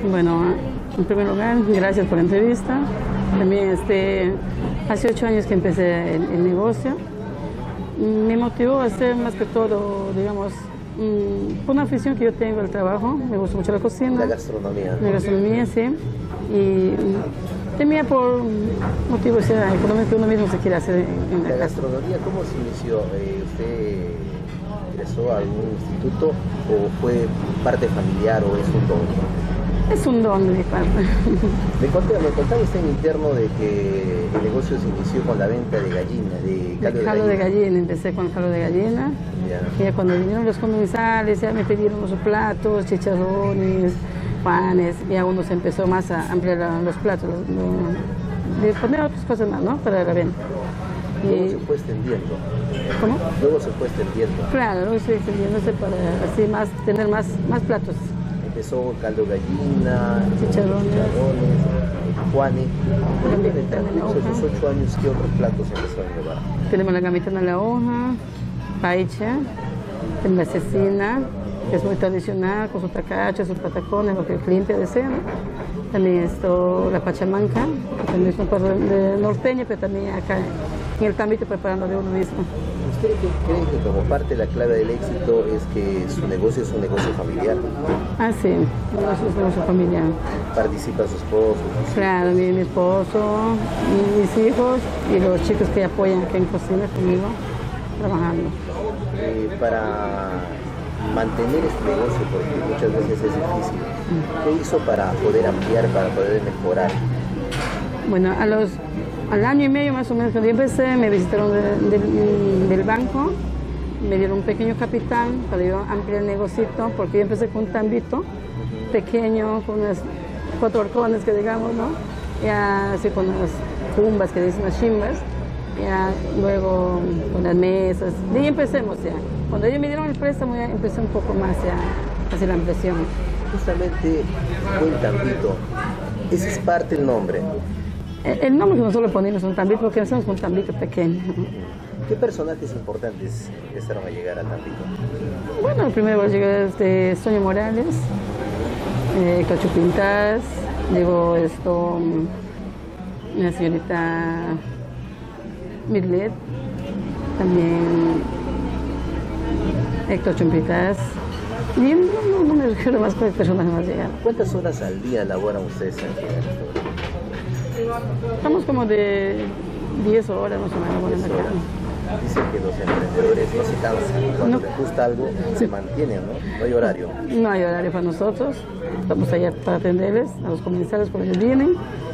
Bueno, en primer lugar, gracias por la entrevista. También hace 8 años que empecé el negocio. Me motivó a hacer más que todo, digamos, por una afición que yo tengo al trabajo. Me gusta mucho la cocina. La gastronomía. La gastronomía, sí. Y tenía por motivos económicos que uno mismo se quiere hacer en la La casa. gastronomía, ¿cómo se inició? ¿Usted ingresó a algún instituto o fue parte familiar o es un don? Es un don de mi parte. Me contaba usted en interno de que el negocio se inició con la venta de gallina, de Caldo de gallina, empecé con caldo de gallina. Ya. Y ya cuando vinieron los comensales, ya me pidieron los platos, chicharrones, panes, ya uno se empezó más a ampliar los platos, de poner otras cosas más, ¿no? Para la venta. Luego se fue extendiendo. ¿Cómo? Luego se fue extendiendo. Claro, luego estoy extendiéndose para así tener más platos. Empezó caldo de gallina, Chicharrones, juanes. Gambita En esos 8 años, ¿qué otros platos empezó a llevar? tenemos la gambita en la hoja, paicha, tenemos la cecina, que es muy tradicional, con sus tacaches, sus patacones, lo que el cliente desea. También la pachamanca, que también es un poco de norteño, pero también acá en el Tambito preparando de uno mismo. ¿Usted cree que como parte de la clave del éxito es que su negocio es un negocio familiar? Ah, sí, es negocio familiar. ¿Participa su esposo? Claro, mi esposo, mis hijos y los chicos que apoyan aquí en cocina conmigo, trabajando. Para mantener este negocio, porque muchas veces es difícil, ¿qué hizo para poder ampliar, para poder mejorar? Bueno, al año y medio más o menos cuando yo empecé, me visitaron del banco, me dieron un pequeño capital para yo ampliar el negocito, porque yo empecé con un tambito pequeño, con unas 4 horcones que digamos, ¿no? Ya así con unas cumbas que dicen las chimbas, ya luego con las mesas, de ahí empecemos ya. Cuando ellos me dieron el préstamo ya empecé un poco más ya a hacer la ampliación. Justamente buen tambito, ese es parte del nombre. El nombre que nosotros le ponemos es un tambito porque empezamos con un tambito pequeño. ¿Qué personajes importantes empezaron a llegar al tambito? Bueno, el primero llegó Sonia Morales, Cacho Pintas, llegó la señorita Mirlet, también Héctor Chumpitas, y no me recuerdo más cuántas personas más llegaron. ¿Cuántas horas al día laboran ustedes aquí en el restaurante? Estamos como de 10 horas más o menos. Bueno, Dicen que los emprendedores no se cansan, cuando les gusta algo se mantienen, ¿no? No hay horario. No hay horario para nosotros, estamos allá para atenderles a los comensales cuando ellos vienen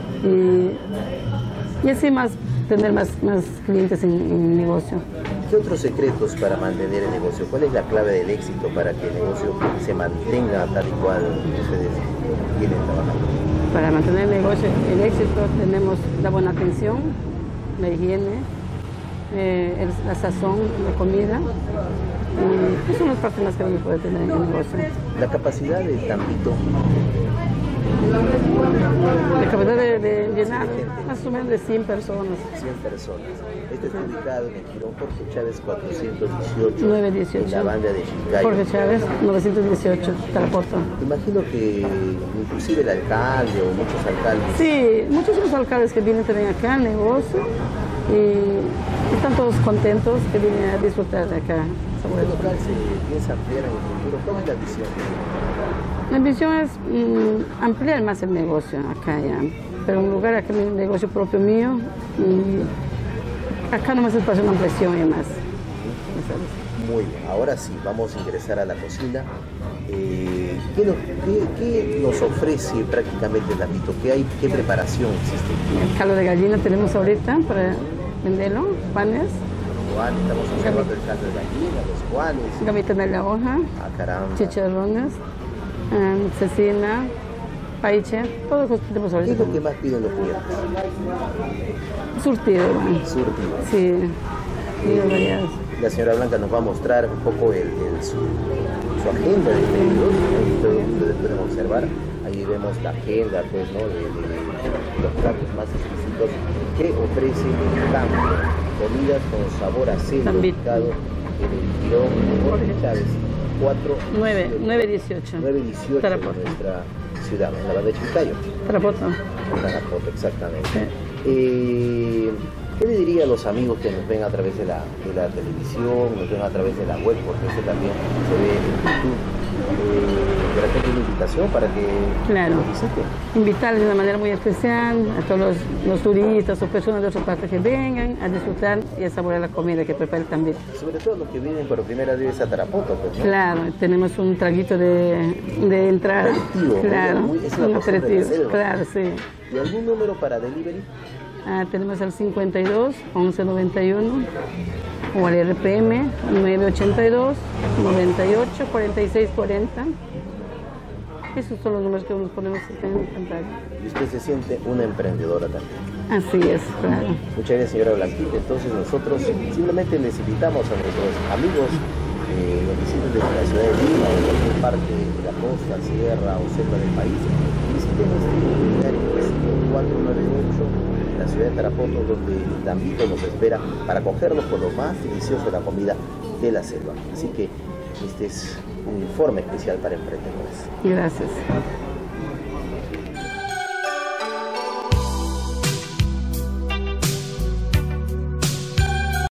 y así tener más clientes en el negocio. ¿Qué otros secretos para mantener el negocio? ¿Cuál es la clave del éxito para que el negocio se mantenga tal y cual ustedes vienen trabajando? Para mantener el negocio, el éxito, tenemos la buena atención, la higiene, la sazón, la comida. Y eso son las partes más que uno puede tener en el negocio. La capacidad del tambito. La capacidad de llenar más o menos de 100 personas. 100 personas. Este está ubicado en el Girón Jorge Chávez 418. 918. En la banda de Chiclayo. Jorge Chávez, 918, Tarapoto. Imagino que inclusive el alcalde o muchos alcaldes. Sí, muchos de los alcaldes que vienen también acá al negocio y están todos contentos que vienen a disfrutar de acá. ¿El local se piensa ampliar en el futuro? ¿Cuál es la visión? La ambición es ampliar más el negocio acá ya, pero un lugar acá, un negocio propio mío, y acá nomás es para hacer una ampliación y más. Muy bien, ahora sí, vamos a ingresar a la cocina. ¿Qué nos ofrece prácticamente el ámbito? ¿Qué preparación existe? El caldo de gallina tenemos ahorita para venderlo, panes. Estamos observando el caldo de gallina, los juanes. Gambita en la hoja, caramba. chicharrones, cecina, paiche, todo lo que tenemos ¿Qué ahorita. es lo que más piden los clientes? Surtido, Surtido. sí, y variados. La señora Blanca nos va a mostrar un poco su agenda de pedidos. Ustedes pueden observar, ahí vemos la agenda pues, ¿no? de los platos más exquisitos que ofrece el campo. Comidas con sabor a sello, ubicado en el Girón Jorge Chávez 918 918. nuestra ciudad? En la banda de Chiclayo. Tarapoto. Tarapoto, exactamente. Sí. ¿Qué le diría a los amigos que nos ven a través de la televisión, nos ven a través de la web, porque eso también se ve en YouTube? De repente una invitación para que Claro. nos visiten. Invitarles de una manera muy especial a todos los turistas o personas de otra parte que vengan a disfrutar y a saborear la comida que prepara también. Sobre todo los que vienen por primera vez a Tarapoto, pues, ¿no? Claro, tenemos un traguito de entrada. Aperitivo, Claro, es una un costumbre de aperitivo, la selva. claro, sí. ¿Y algún número para delivery? Tenemos al 52 11 91 o al RPM 982 98 46 40. Esos son los números que nos ponemos en pantalla. Y usted se siente una emprendedora también. Así es, claro. Muchas gracias, señora Blanquita. Entonces nosotros simplemente les invitamos a nuestros amigos los visitantes de la ciudad de Lima o de cualquier parte de la costa, sierra o selva del país. Visiten este itinerario que es 498 en la ciudad de Tarapoto, donde el Tambito nos espera para acogerlos por lo más delicioso de la comida de la selva. Así que este es un informe especial para emprendedores. Gracias.